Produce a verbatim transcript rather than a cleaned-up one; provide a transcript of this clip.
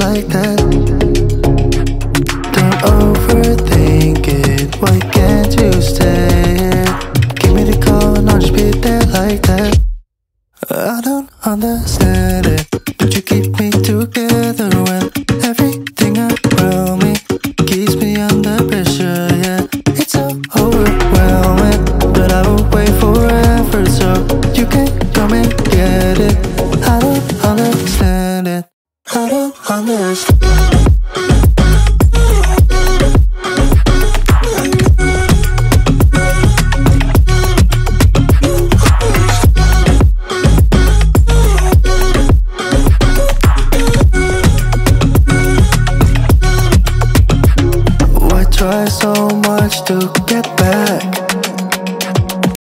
like that. Don't overthink it, why can't you stay? Give me the call and I'll just be there like that. I don't understand it, but you keep me together when everything around me keeps me under pressure, yeah. It's so overwhelming, but I will wait forever so you can come and get it. I don't understand it, I don't understand. Try so much to get back.